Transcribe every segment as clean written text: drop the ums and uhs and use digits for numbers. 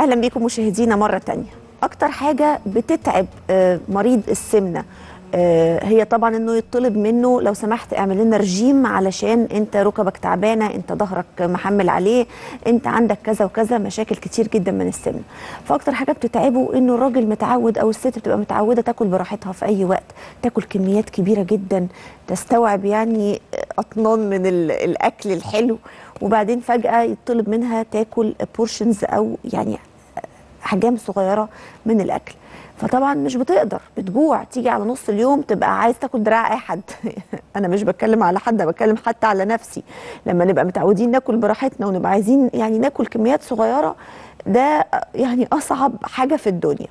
اهلا بيكم مشاهدينا مره تانية. اكتر حاجه بتتعب مريض السمنه هي طبعا انه يطلب منه لو سمحت اعمل لنا رجيم علشان انت ركبك تعبانه، انت ظهرك محمل عليه، انت عندك كذا وكذا، مشاكل كتير جدا من السمنه. فاكتر حاجه بتتعبه انه الراجل متعود او الست بتبقى متعوده تاكل براحتها في اي وقت، تاكل كميات كبيره جدا تستوعب يعني اطنان من الاكل الحلو، وبعدين فجاه يطلب منها تاكل بورشنز او يعني احجام صغيره من الاكل. فطبعا مش بتقدر، بتجوع، تيجي على نص اليوم تبقى عايز تاكل دراع اي حد. انا مش بتكلم على حد، انا بتكلم حتى على نفسي. لما نبقى متعودين ناكل براحتنا ونبقى عايزين يعني ناكل كميات صغيره، ده يعني اصعب حاجه في الدنيا.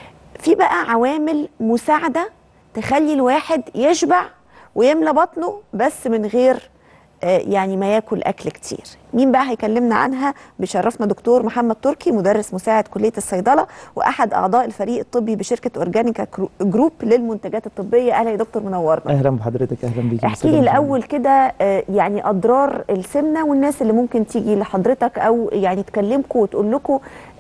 في بقى عوامل مساعده تخلي الواحد يشبع ويملى بطنه بس من غير يعني ما ياكل اكل كتير. مين بقى هيكلمنا عنها؟ بيشرفنا دكتور محمد تركي، مدرس مساعد كليه الصيدله واحد اعضاء الفريق الطبي بشركه اورجانيكا جروب للمنتجات الطبيه. اهلا يا دكتور، منورنا. اهلا بحضرتك. اهلا بيكي. احكي لي الاول كده يعني اضرار السمنه والناس اللي ممكن تيجي لحضرتك او يعني تكلمكم وتقول لكم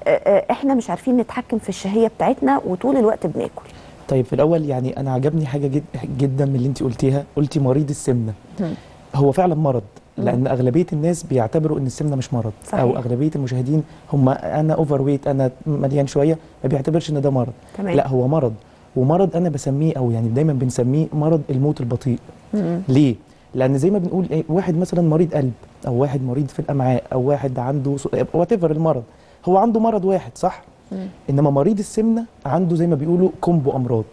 احنا مش عارفين نتحكم في الشهيه بتاعتنا وطول الوقت بناكل. طيب في الاول يعني انا عجبني حاجه جدا من اللي انت قلتيها، قلتي مريض السمنه. هو فعلا مرض، لان اغلبيه الناس بيعتبروا ان السمنه مش مرض. صحيح. او اغلبيه المشاهدين هم انا اوفر ويت، انا مليان شويه، ما بيعتبرش ان ده مرض. تمام. لا هو مرض، ومرض انا بسميه او يعني دايما بنسميه مرض الموت البطيء. ليه؟ لان زي ما بنقول ايه، واحد مثلا مريض قلب او واحد مريض في الامعاء او واحد عنده وات ايفر المرض، هو عنده مرض واحد صح؟ انما مريض السمنه عنده زي ما بيقولوا كومبو امراض.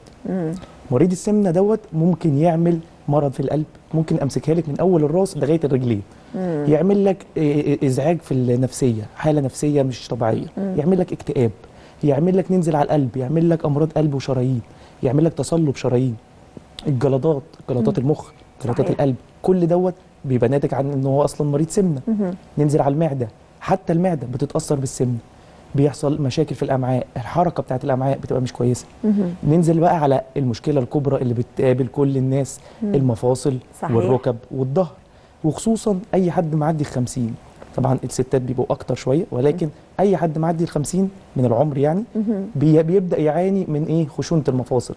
مريض السمنه دوت ممكن يعمل مرض في القلب، ممكن امسكها لك من اول الراس لغايه الرجلين. يعمل لك ازعاج في النفسيه، حاله نفسيه مش طبيعيه. يعمل لك اكتئاب، يعمل لك ننزل على القلب، يعمل لك امراض قلب وشرايين، يعمل لك تصلب شرايين، الجلطات، جلطات المخ، جلطات القلب، كل دوت بيبقى ناتج عن ان هو اصلا مريض سمنه. ننزل على المعده، حتى المعده بتتاثر بالسمنه، بيحصل مشاكل في الامعاء، الحركه بتاعت الامعاء بتبقى مش كويسه. ننزل بقى على المشكله الكبرى اللي بتقابل كل الناس، المفاصل. صحيح. والركب والظهر، وخصوصا اي حد معدي ال50. طبعا الستات بيبقوا اكتر شويه، ولكن اي حد معدي ال50 من العمر يعني بيبدا يعاني من ايه؟ خشونه المفاصل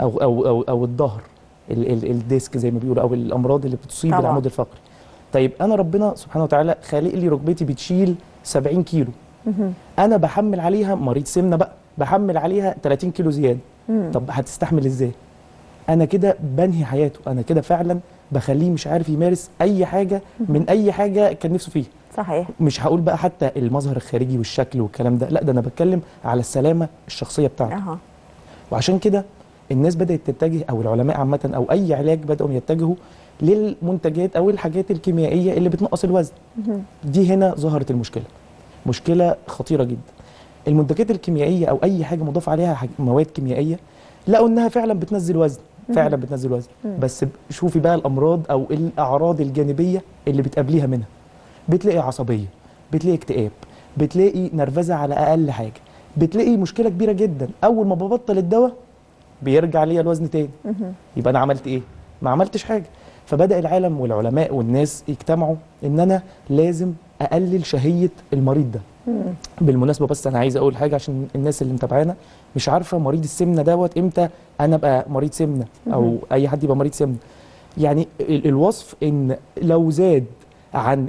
او الظهر، الديسك زي ما بيقولوا، او الامراض اللي بتصيب العمود الفقري. طيب انا ربنا سبحانه وتعالى خالق لي ركبتي بتشيل 70 كيلو. انا بحمل عليها، مريض سمنه بقى، بحمل عليها 30 كيلو زياده. طب هتستحمل ازاي؟ انا كده بنهي حياته، انا كده فعلا بخليه مش عارف يمارس اي حاجه من اي حاجه كان نفسه فيها. صحيح. مش هقول بقى حتى المظهر الخارجي والشكل والكلام ده، لا ده انا بتكلم على السلامه الشخصيه بتاعته. وعشان كده الناس بدات تتجه، او العلماء عامه او اي علاج بداوا يتجهوا للمنتجات او الحاجات الكيميائيه اللي بتنقص الوزن. دي هنا ظهرت المشكله، مشكله خطيره جدا. المنتجات الكيميائيه او اي حاجه مضاف عليها مواد كيميائيه، لقوا انها فعلا بتنزل وزن، فعلا بتنزل وزن. بس شوفي بقى الامراض او الاعراض الجانبيه اللي بتقابليها منها. بتلاقي عصبيه، بتلاقي اكتئاب، بتلاقي نرفزه على اقل حاجه، بتلاقي مشكله كبيره جدا. اول ما ببطل الدواء بيرجع ليا الوزن تاني. يبقى انا عملت ايه؟ ما عملتش حاجه. فبدا العالم والعلماء والناس يجتمعوا ان انا لازم اقلل شهيه المريض ده. بالمناسبه بس انا عايز اقول حاجه عشان الناس اللي متابعانا مش عارفه مريض السمنه دوت امتى انا ابقى مريض سمنه او اي حد يبقى مريض سمنه. يعني الوصف ان لو زاد عن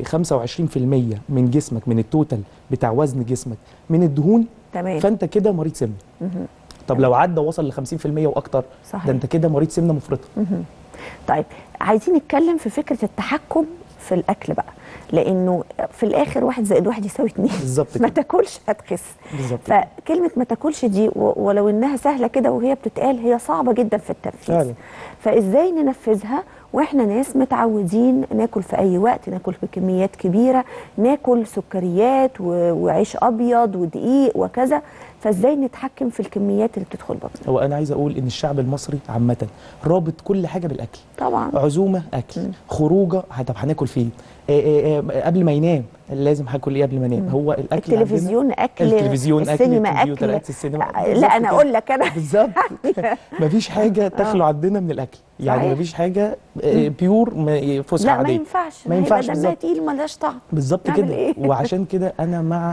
25% من جسمك، من التوتال بتاع وزن جسمك من الدهون، تمام، فانت كده مريض سمنه. طب لو عدى وصل ل 50% واكتر، صحيح، ده انت كده مريض سمنه مفرطه. طيب عايزين نتكلم في فكره التحكم في الاكل بقى، لانه في الاخر 1 زائد 1 يساوي 2. بالظبط. ما تاكلش هتخس. بالظبط. فكلمه ما تاكلش دي ولو انها سهله كده وهي بتتقال، هي صعبه جدا في التنفيذ فعلا. فازاي ننفذها واحنا ناس متعودين ناكل في اي وقت، ناكل بكميات كبيره، ناكل سكريات وعيش ابيض ودقيق وكذا؟ فازاي نتحكم في الكميات اللي بتدخل بطننا؟ هو انا عايز اقول ان الشعب المصري عامه رابط كل حاجه بالاكل. طبعا عزومه اكل، خروجه طب هناكل فين؟ قبل ما ينام لازم هاكل ايه قبل ما انام؟ هو الاكل التلفزيون اكل، التلفزيون اكل، السينما اكل، السينما. لا انا اقول لك انا بالظبط. مفيش حاجه تخلو عندنا من الاكل، يعني مفيش حاجه بيور فسحه عاديه. لا ما ينفعش، ما ينفعش، دمها تقيل مالهاش طعم. بالظبط كده. وعشان كده انا مع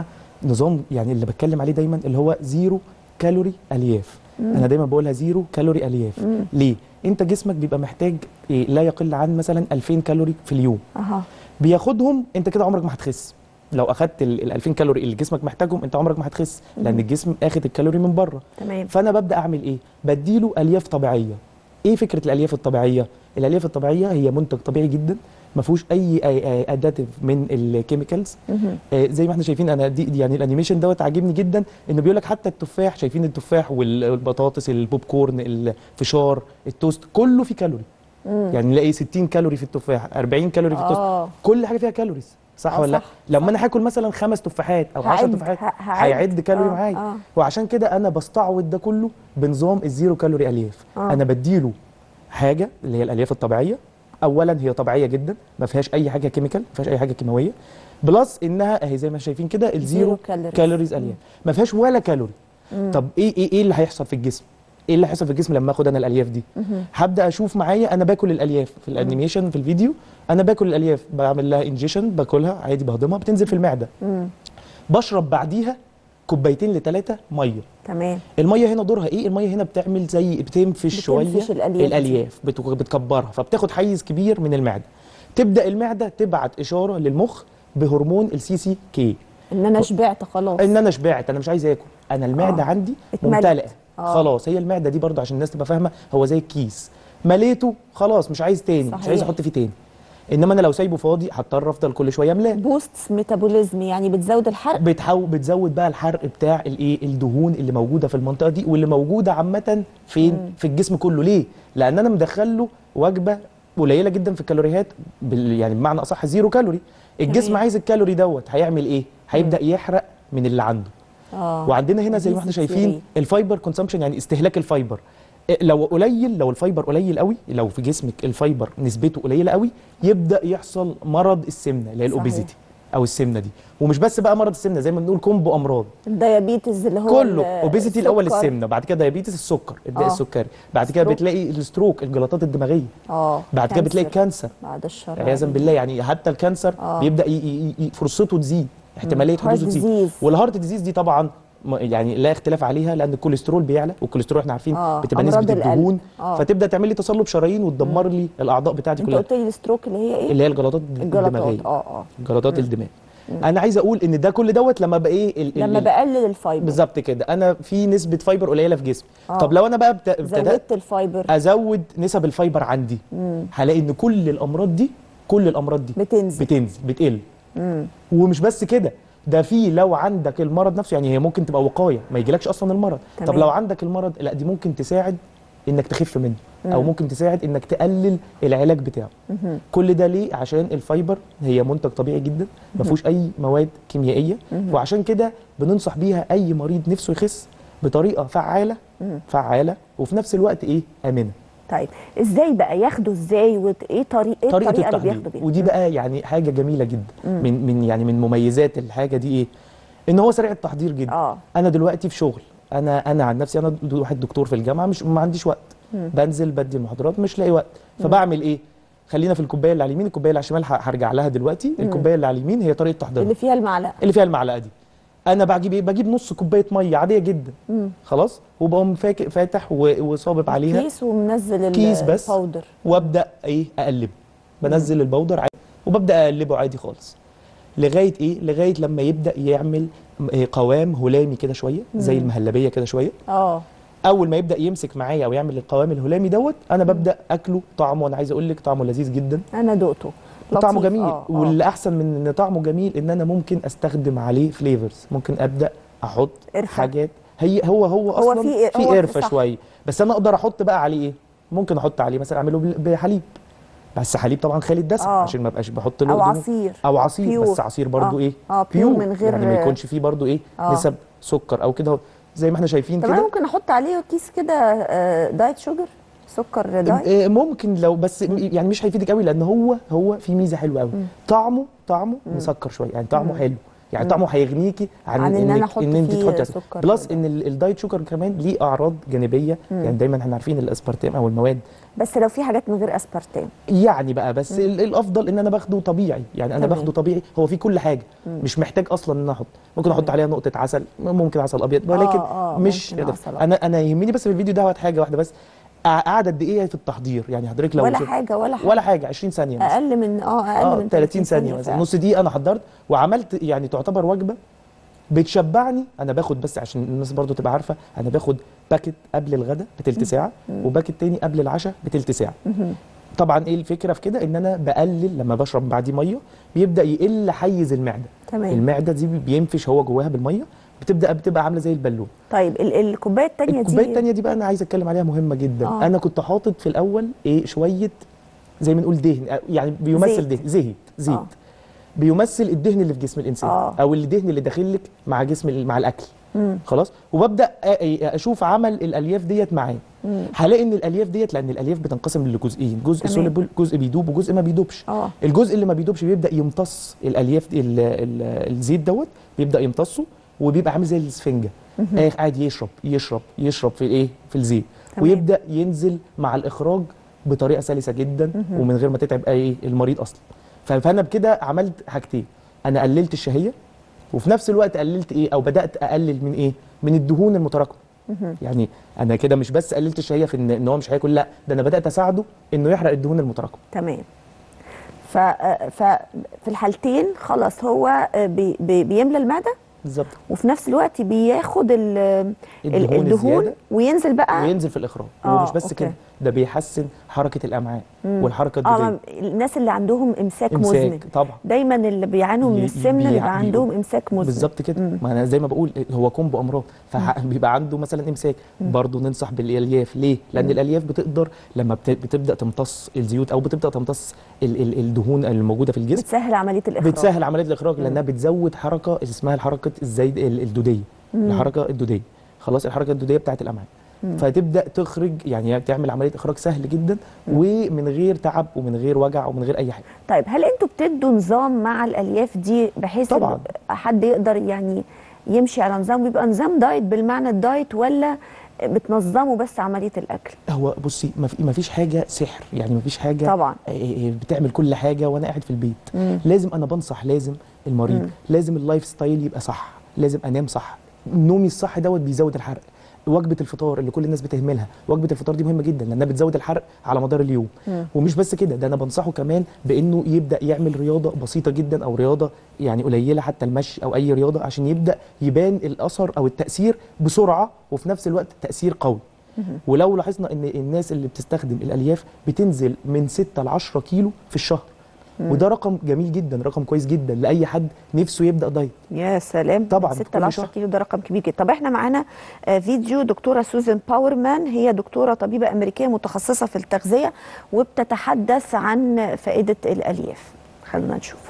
نظام يعني اللي بتكلم عليه دايما اللي هو زيرو كالوري الياف. انا دايما بقولها زيرو كالوري الياف. ليه؟ انت جسمك بيبقى محتاج إيه لا يقل عن مثلا 2000 كالوري في اليوم. بياخدهم انت كده عمرك ما هتخس. لو اخدت ال 2000 كالوري اللي جسمك محتاجهم انت عمرك ما هتخس، لان الجسم اخد الكالوري من بره. تمام. فانا ببدا اعمل ايه؟ بديله الياف طبيعيه. ايه فكره الالياف الطبيعيه؟ الالياف الطبيعيه هي منتج طبيعي جدا، ما فيهوش اي اداتيف من الكيميكالز. زي ما احنا شايفين، انا دي يعني الانيميشن دوت عاجبني جدا، انه بيقول لك حتى التفاح، شايفين التفاح والبطاطس، البوب كورن، الفشار، التوست، كله فيه كالوري. يعني نلاقي 60 كالوري في التفاح، 40 كالوري في التوست، كل حاجه فيها كالوريز. صح ولا لا؟ لما انا هاكل مثلا 5 تفاحات او 10 تفاحات هيعد كالوري معايا. وعشان كده انا بستعوض ده كله بنظام الزيرو كالوري الياف. انا بديله حاجه اللي هي الالياف الطبيعيه. اولا هي طبيعيه جدا، ما فيهاش اي حاجه كيميكال، ما فيهاش اي حاجه كيماويه، بلس انها اهي زي ما شايفين كده الزيرو كالوريز الياف، ما فيهاش ولا كالوري. طب ايه اللي هيحصل في الجسم؟ ايه اللي هيحصل في الجسم لما اخد انا الالياف دي؟ هبدا اشوف معايا انا باكل الالياف في الانيميشن في الفيديو، انا باكل الالياف، بعمل لها انجيشن، باكلها عادي، بهضمها، بتنزل في المعده. بشرب بعديها كوبايتين لثلاثه ميه. تمام. الميه هنا دورها ايه؟ الميه هنا بتعمل زي بتنفش شويه الالياف، بتكبرها، فبتاخد حيز كبير من المعده. تبدا المعده تبعت اشاره للمخ بهرمون السي سي كي، ان انا شبعت خلاص، ان انا شبعت، انا مش عايز اكل، انا المعده عندي ممتلئه خلاص. هي المعده دي برضو عشان الناس تبقى فاهمه، هو زي الكيس، مليته خلاص، مش عايز تاني. صحيح. مش عايز احط فيه تاني. انما انا لو سايبه فاضي هضطر افضل كل شويه املاه. بوست ميتابوليزم، يعني بتزود الحرق، بتزود بقى الحرق بتاع الايه، الدهون اللي موجوده في المنطقه دي، واللي موجوده عامه فين؟ في الجسم كله. ليه؟ لان انا مدخل له وجبه قليله جدا في الكالوريات، يعني بمعنى اصح زيرو كالوري. الجسم عايز الكالوري دوت، هيعمل ايه؟ هيبدا يحرق من اللي عنده. وعندنا هنا زي ما احنا شايفين الفايبر كونسامشن، يعني استهلاك الفايبر. لو قليل، لو الفايبر قليل قوي، لو في جسمك الفايبر نسبته قليله قوي، يبدا يحصل مرض السمنه اللي هي الاوبيزيتي او السمنه دي. ومش بس بقى مرض السمنه، زي ما بنقول كومبو امراض، الديابيتس اللي هو كله اوبيزيتي. الاول السمنه، بعد كده ديابيتس السكر، الداء السكري، بعد كده بتلاقي الستروك، الجلطات الدماغيه، بعد كده بتلاقي الكانسر، بعد الشر عياذا بالله. يعني حتى الكانسر بيبدا فرصته تزيد، احتماليه حدوثه تزيد. والهارت ديزيز دي طبعا يعني لا اختلاف عليها، لان الكوليسترول بيعلى، والكوليسترول احنا عارفين بتبقى نسبه الدهون، فتبدا تعمل لي تصلب شرايين وتدمر لي الاعضاء بتاعتي كلها. انت قلت لي الستروك اللي هي ايه؟ اللي هي الجلطات الدماغيه. جلطات الدماغ. انا عايز اقول ان ده كل دوت لما بقى ايه، لما بقلل الفايبر. بالظبط كده، انا في نسبه فايبر قليله في جسمي. طب لو انا بقى زودت الفايبر، ازود نسب الفايبر عندي، هلاقي ان كل الامراض دي بتنزل بتقل. ومش بس كده، ده في لو عندك المرض نفسه، يعني هي ممكن تبقى وقايه ما يجيلكش اصلا المرض. تمام. طب لو عندك المرض، لا دي ممكن تساعد انك تخف منه، او ممكن تساعد انك تقلل العلاج بتاعه. كل ده ليه؟ عشان الفايبر هي منتج طبيعي جدا، ما فيهوش اي مواد كيميائيه، وعشان كده بننصح بيها اي مريض نفسه يخس بطريقه فعاله وفي نفس الوقت ايه، امنه. طيب ازاي بقى ياخده، ازاي وايه طريقه اللي بياخده بيها؟ ودي بقى يعني حاجه جميله جدا. من مميزات الحاجه دي ايه؟ ان هو سريع التحضير جدا. انا دلوقتي في شغل، انا عن نفسي، انا واحد دكتور في الجامعه، مش ما عنديش وقت، بنزل بدي المحاضرات، مش لاقي وقت، فبعمل ايه؟ خلينا في الكوبايه اللي على اليمين، الكوبايه اللي على الشمال هرجع لها دلوقتي. الكوبايه اللي على اليمين هي طريقه تحضيرها، اللي فيها المعلقه دي. انا بجيب ايه؟ بجيب نص كوبايه ميه عاديه جدا، خلاص، وبقوم فاتح وصابب عليها كيس، ومنزل كيس بس الباودر، وابدا ايه، اقلبه. بنزل الباودر عادي وببدا اقلبه عادي خالص، لغايه ايه؟ لغايه لما يبدا يعمل قوام هلامي كده شويه، زي المهلبيه كده شويه. اول ما يبدا يمسك معايا او يعمل القوام الهلامي دوت، انا ببدا اكله. طعمه، انا عايز اقول لك طعمه لذيذ جدا، انا دقته، طعمه جميل. واللي احسن من ان طعمه جميل، ان انا ممكن استخدم عليه فليفرز، ممكن ابدا احط حاجات. هو اصلا في قرفه شويه، بس انا اقدر احط بقى عليه ايه؟ ممكن احط عليه مثلا، اعمله بحليب، بس حليب طبعا خالي الدسم، عشان ما ابقاش بحط له او عصير بيور. بس عصير برضو ايه، بيور من غير، يعني ما يكونش فيه برضو ايه، نسب سكر او كده، زي ما احنا شايفين كده. طب ممكن احط عليه كيس كده دايت شوجر، سكر دايت، ممكن لو، بس يعني مش هيفيدك قوي، لان هو في ميزه حلوه قوي، طعمه مسكر شويه، يعني طعمه حلو، يعني طعمه هيغنيكي عن ان انا ان انت فيه تحطي سكر. بلس ان الدايت شوجر كمان ليه اعراض جانبيه. يعني دايما احنا عارفين الاسبرتام او المواد، بس لو في حاجات من غير اسبرتام يعني بقى بس الافضل ان انا باخده طبيعي. يعني انا باخده طبيعي، هو فيه كل حاجه، مش محتاج اصلا ان انا احط. ممكن احط عليها نقطه عسل، ممكن عسل ابيض، ولكن مش انا يهمني بس في الفيديو دوت حاجه واحده بس. قعد قد ايه في التحضير؟ يعني حضرتك لو ولا حاجه ولا حاجه 20 ثانيه مثلا، اقل من اقل من 30 ثانيه مثلا، نص دقيقه انا حضرت وعملت. يعني تعتبر وجبه بتشبعني. انا باخد، بس عشان الناس برضو تبقى عارفه، انا باخد باكت قبل الغداء بتلت ساعه وباكت تاني قبل العشاء بتلت ساعه. طبعا ايه الفكره في كده؟ ان انا بقلل لما بشرب بعديه ميه بيبدا يقل حيز المعده. تمام. المعده دي بينفش هو جواها بالميه، بتبقى عامله زي البالون. طيب الكوبايه الثانيه دي بقى انا عايز اتكلم عليها، مهمه جدا. انا كنت حاطط في الاول ايه شويه زي ما نقول دهن، يعني بيمثل دهن زيت بيمثل الدهن اللي في جسم الانسان او الدهن اللي داخل لك مع جسم مع الاكل. خلاص. وببدا اشوف عمل الالياف ديت معاه. هلاقي ان الالياف ديت، لان الالياف بتنقسم لجزئين، جزء سوليبل، جزء بيدوب وجزء ما بيدوبش. الجزء اللي ما بيدوبش بيبدا يمتص الالياف الزيت دوت، بيبدا يمتصه وبيبقى عامل زي الاسفنجه، قاعد يشرب في الايه، في الزيت. ويبدا ينزل مع الاخراج بطريقه سلسه جدا ومن غير ما تتعب اي المريض اصلا. فانا بكده عملت حاجتين، انا قللت الشهيه وفي نفس الوقت قللت ايه، او بدات اقلل من ايه، من الدهون المتراكمه. يعني انا كده مش بس قللت الشهيه في ان هو مش هياكل، لا ده انا بدات اساعده انه يحرق الدهون المتراكمه. تمام. ففي الحالتين خلاص هو بيملى المعده بالظبط، وفي نفس الوقت بياخد الدهون وينزل في الاخراج. ومش بس كده، ده بيحسن حركه الامعاء والحركه الدوديه. الناس اللي عندهم امساك مزمن طبعا، دايما اللي بيعانوا من السمنه بيبقى عندهم امساك مزمن. بالظبط كده. ما انا زي ما بقول هو كومبو امراض، فبيبقى عنده مثلا امساك. برضه ننصح بالالياف. ليه؟ لان الالياف بتقدر لما بتبدا تمتص الزيوت او بتبدا تمتص الدهون الموجوده في الجسم، بتسهل عمليه الاخراج. لانها بتزود حركه اسمها حركه الزايد الدوديه، الحركه الدوديه. خلاص، الحركه الدوديه بتاعه الامعاء. فتبدا تخرج، يعني تعمل عمليه اخراج سهل جدا ومن غير تعب ومن غير وجع ومن غير اي حاجه. طيب هل انتوا بتدوا نظام مع الالياف دي بحيث طبعا حد يقدر يعني يمشي على نظام، بيبقى نظام دايت بالمعنى الدايت، ولا بتنظموا بس عمليه الاكل؟ هو بصي، ما فيش حاجه سحر، يعني ما فيش حاجه طبعا بتعمل كل حاجه وانا قاعد في البيت. لازم انا بنصح، لازم المريض لازم اللايف ستايل يبقى صح، لازم انام صح. نومي الصح دوت بيزود الحرق. وجبه الفطار اللي كل الناس بتهملها، وجبه الفطار دي مهمه جدا لانها بتزود الحرق على مدار اليوم. ومش بس كده، ده انا بنصحه كمان بانه يبدا يعمل رياضه بسيطه جدا او رياضه يعني قليله، حتى المشي او اي رياضه، عشان يبدا يبان الاثر او التاثير بسرعه وفي نفس الوقت تاثير قوي. ولو لاحظنا ان الناس اللي بتستخدم الالياف بتنزل من 6 ل 10 كيلو في الشهر. وده رقم جميل جدا، رقم كويس جدا لاي حد نفسه يبدا دايت. يا سلام، طبعا 6 ل 10 كيلو ده رقم كبير جدا. طب احنا معانا فيديو دكتوره سوزان باورمان، هي دكتوره طبيبه امريكيه متخصصه في التغذيه وبتتحدث عن فائده الالياف. خلونا نشوف.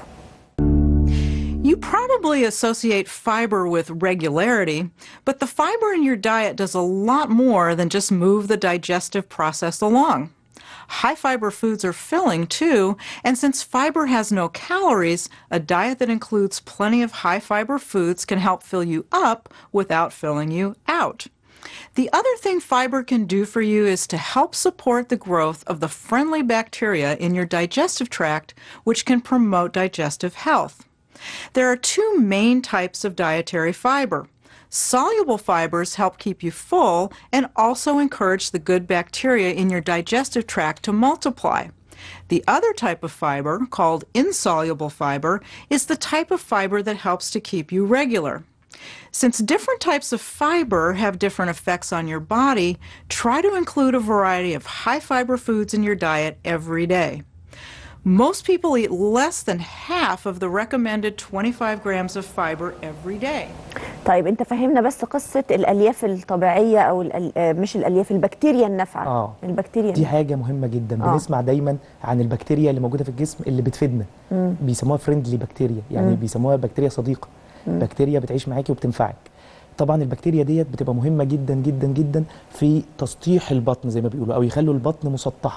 You probably associate fiber with regularity, but the fiber in your diet does a lot more than just move the digestive process along. High fiber foods are filling too, and since fiber has no calories, a diet that includes plenty of high fiber foods can help fill you up without filling you out. The other thing fiber can do for you is to help support the growth of the friendly bacteria in your digestive tract, which can promote digestive health. There are two main types of dietary fiber. Soluble fibers help keep you full and also encourage the good bacteria in your digestive tract to multiply. The other type of fiber, called insoluble fiber, is the type of fiber that helps to keep you regular. Since different types of fiber have different effects on your body, try to include a variety of high fiber foods in your diet every day. Most people eat less than half of the recommended 25 grams of fiber every day. طيب انت فهمنا بس قصه الالياف الطبيعيه او مش الالياف، البكتيريا النافعه. البكتيريا دي حاجه مهمه جدا. بنسمع دايما عن البكتيريا اللي موجوده في الجسم اللي بتفيدنا. بيسموها فريندلي بكتيريا، يعني بيسموها بكتيريا صديقه. بكتيريا بتعيش معاكي وبتنفعك. طبعا البكتيريا ديت بتبقى مهمه جدا جدا جدا في تسطيح البطن زي ما بيقولوا، او يخلوا البطن مسطحه.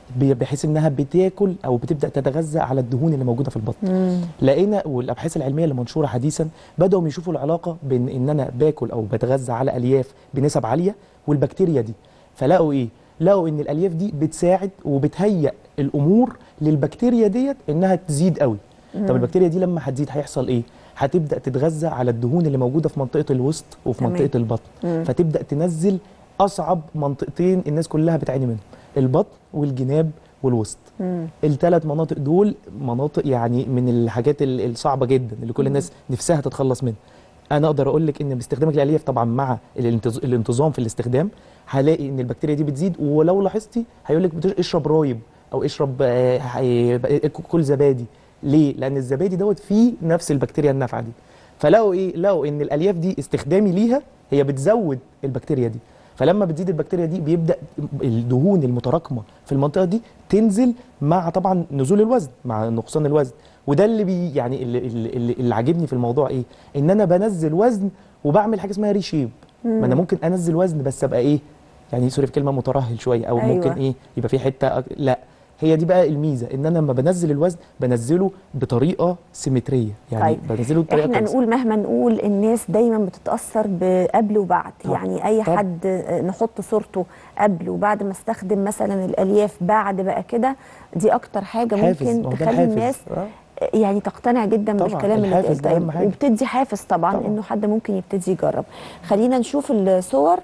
بحيث انها بتاكل او بتبدا تتغذى على الدهون اللي موجوده في البطن. لقينا والابحاث العلميه اللي منشوره حديثا بداوا يشوفوا العلاقه بين ان انا باكل او بتغذى على الياف بنسب عاليه والبكتيريا دي. فلقوا ايه؟ لقوا ان الالياف دي بتساعد وبتهيئ الامور للبكتيريا ديت انها تزيد قوي. طب البكتيريا دي لما هتزيد هيحصل ايه؟ هتبدا تتغذى على الدهون اللي موجوده في منطقه الوسط وفي منطقه البطن، فتبدا تنزل اصعب منطقتين الناس كلها بتعاني منهم، البطن والجناب والوسط. الثلاث مناطق دول مناطق يعني من الحاجات الصعبه جدا اللي كل الناس نفسها تتخلص منها. انا اقدر اقول لك ان باستخدامك للالياف طبعا مع الانتظام في الاستخدام هلاقي ان البكتيريا دي بتزيد. ولو لاحظتي هيقول لك اشرب رايب او اشرب كل زبادي. ليه؟ لان الزبادي دوت فيه نفس البكتيريا النافعه دي. فلقوا ايه؟ لقوا ان الالياف دي استخدامي ليها هي بتزود البكتيريا دي. فلما بتزيد البكتيريا دي بيبدا الدهون المتراكمه في المنطقه دي تنزل مع طبعا نزول الوزن مع نقصان الوزن. وده اللي يعني اللي عاجبني في الموضوع ايه؟ ان انا بنزل وزن وبعمل حاجه اسمها ريشيب. ما انا ممكن انزل وزن بس ابقى ايه؟ يعني سوري في كلمه مترهل شويه او ممكن ايه؟ يبقى في حته لا، هي دي بقى الميزه ان انا لما بنزل الوزن بنزله بطريقه سيمتريه، يعني بنزله بطريقه احنا نقول مهما نقول الناس دايما بتتاثر بقبل وبعد. يعني اي حد نحط صورته قبل وبعد ما استخدم مثلا الالياف بعد بقى كده، دي اكتر حاجه ممكن تخلي الناس يعني تقتنع جدا بالكلام اللي اتقال، وبتدي حافز طبعا انه حد ممكن يبتدي يجرب. خلينا نشوف الصور.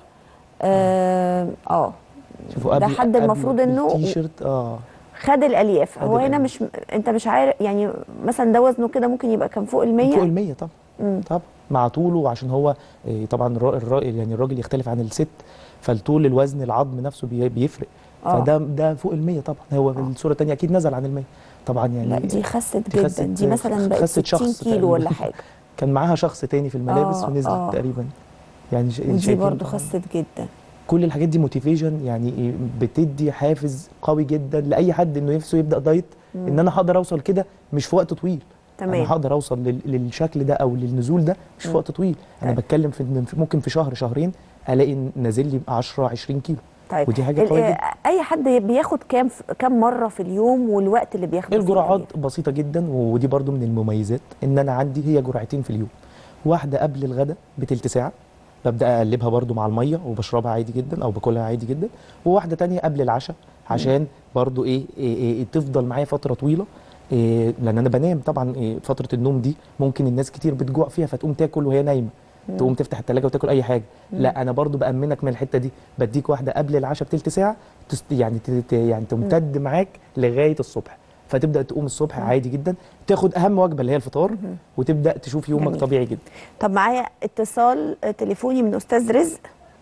شوفوا ده حد المفروض انه خد الالياف. هو هنا مش انت مش عارف يعني مثلا ده وزنه كده ممكن يبقى كان فوق ال100 فوق ال100 طبعا. طبعا مع طوله، عشان هو طبعا يعني الراجل يختلف عن الست، فالطول الوزن العظم نفسه بيفرق. فده فوق ال100 طبعا. هو في الصوره الثانيه اكيد نزل عن ال100 طبعا. يعني لا دي خست جدا، دي مثلا بقت 60 كيلو ولا حاجه. كان معاها شخص تاني في الملابس ونزلت تقريبا. يعني دي برضه خست جدا. كل الحاجات دي موتيفيشن، يعني بتدي حافز قوي جدا لاي حد انه نفسه يبدا دايت. ان انا هقدر اوصل كده مش في وقت طويل. تمام. انا هقدر اوصل للشكل ده او للنزول ده مش في وقت طويل. انا بتكلم في ممكن في شهر شهرين الاقي نازل لي 10 20 كيلو. طيب ودي حاجه قويه جدا. اي حد بياخد كام مره في اليوم والوقت اللي بياخده؟ الجرعات بسيطه جدا، ودي برضو من المميزات ان انا عندي هي جرعتين في اليوم. واحده قبل الغداء بتلت ساعه ببدا اقلبها برضو مع الميه وبشربها عادي جدا او باكلها عادي جدا. وواحده تانية قبل العشاء عشان برضو إيه تفضل معايا فتره طويله. لان انا بنام طبعا. فتره النوم دي ممكن الناس كتير بتجوع فيها فتقوم تاكل وهي نايمه، تقوم تفتح الثلاجه وتاكل اي حاجه. لا انا برضو بامنك من الحته دي، بديك واحده قبل العشاء بتلت ساعه يعني تمتد معاك لغايه الصبح. فتبدا تقوم الصبح عادي جدا، تاخد اهم وجبه اللي هي الفطار وتبدا تشوف يومك جميل. طبيعي جدا. طب معايا اتصال تليفوني من استاذ رزق.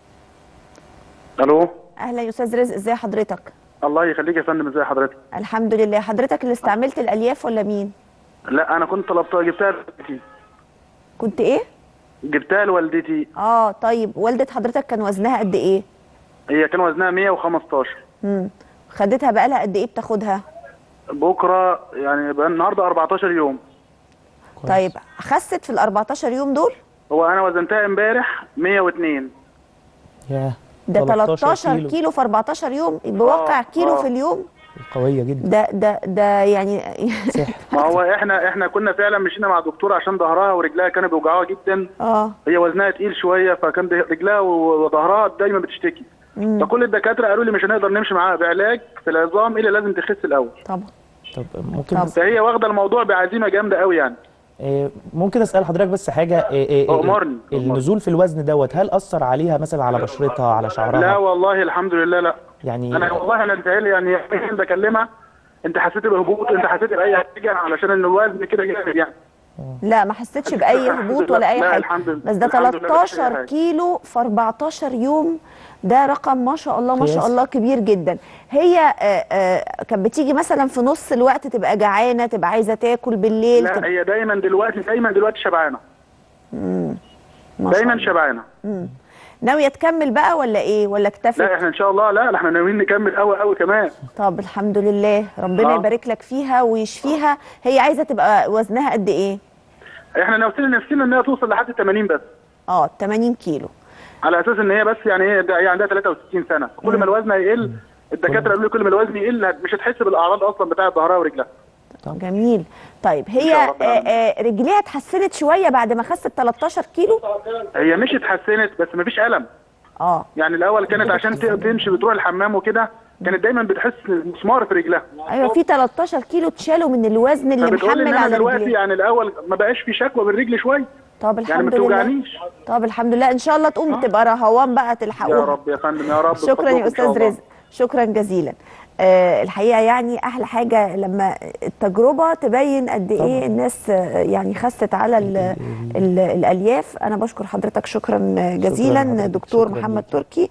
الو. اهلا يا استاذ رزق، ازي حضرتك؟ الله يخليك يا فندم، ازي حضرتك؟ الحمد لله. حضرتك اللي استعملت الالياف ولا مين؟ لا انا كنت طلبتها، جبتها لوالدتي. كنت ايه؟ جبتها لوالدتي. طيب والدة حضرتك كان وزنها قد ايه؟ هي كان وزنها 115. خدتها بقى لها قد ايه بتاخدها؟ بكره يعني بقى النهارده 14 يوم. كويس. طيب خست في ال 14 يوم دول؟ هو انا وزنتها امبارح 102. ياه، ده 13 كيلو في 14 يوم، بواقع كيلو في اليوم. قويه جدا. ده يعني ما هو احنا كنا فعلا مشينا مع دكتور عشان ظهرها ورجلها كانوا بيوجعوها جدا. هي وزنها تقيل شويه، فكان رجلها وظهرها دايما بتشتكي. فكل الدكاتره قالوا لي مش هنقدر نمشي معاها بعلاج في العظام الا لازم تخس الاول. طبعا. طب ممكن فهي واخده الموضوع بعزيمه جامده قوي يعني. ممكن اسال حضرتك بس حاجه؟ امرني. النزول في الوزن دوت هل اثر عليها مثلا على بشرتها على شعرها؟ لا والله الحمد لله. لا يعني انا والله انا بتهيألي يعني بكلمها انت حسيت بهبوط، انت حسيت باي حاجه علشان الوزن كده جامد يعني. لا ما حسيتش باي هبوط ولا اي حاجه. بس ده 13 كيلو في 14 يوم، ده رقم ما شاء الله ما شاء الله كبير جدا. هي كانت بتيجي مثلا في نص الوقت تبقى جعانه، تبقى عايزه تاكل بالليل؟ لا هي دايما دلوقتي شبعانه. دايما شبعانه. ناويه تكمل بقى ولا ايه، ولا اكتفت؟ لا احنا ان شاء الله، لا احنا ناويين نكمل قوي قوي كمان. طب الحمد لله، ربنا يبارك لك فيها ويشفيها. هي عايزه تبقى وزنها قد ايه؟ احنا نفسنا ان هي توصل لحد 80 بس. 80 كيلو. على اساس ان هي بس يعني هي عندها 63 سنه، كل ما الوزن هيقل الدكاتره قالوا لي كل ما الوزن يقل مش هتحس بالاعراض اصلا بتاعه ظهرها ورجلها. جميل. طيب هي رجليها اتحسنت شويه بعد ما خست 13 كيلو؟ هي مش اتحسنت بس مفيش الم. يعني الاول كانت عشان تمشي بتروح الحمام وكده كانت دايما بتحس مسمار في رجلها. ايوه في 13 كيلو اتشالوا من الوزن اللي محمل على دلوقتي يعني الاول ما بقاش في شكوى بالرجل شويه. طب الحمد يعني لله. ما توجعنيش. طب الحمد لله ان شاء الله تقوم تبقى رهوان بقى تلحقوها. يا رب يا فندم يا رب. شكرا يا استاذ رزق، شكرا جزيلا. الحقيقه يعني احلى حاجه لما التجربه تبين قد ايه الناس يعني خست على الالياف. انا بشكر حضرتك شكرا جزيلا دكتور محمد تركي.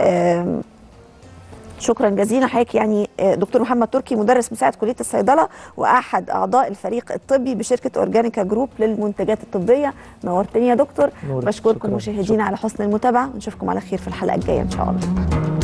شكرا جزيلا حضرتك. يعني دكتور محمد تركي مدرس مساعد كليه الصيدله واحد اعضاء الفريق الطبي بشركه اورجانيكا جروب للمنتجات الطبيه. نورتني يا دكتور. بشكركم مشاهدينا على حسن المتابعه ونشوفكم على خير في الحلقه الجايه ان شاء الله.